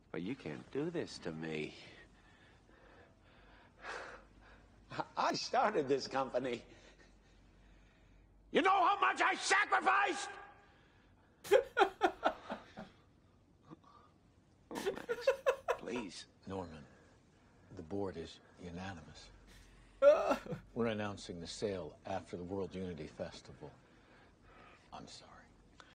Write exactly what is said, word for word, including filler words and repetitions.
But you can't do this to me. I started this company. You know how much I sacrificed? Oh, Max, please. Norman, the board is unanimous. We're announcing the sale after the World Unity Festival. I'm sorry.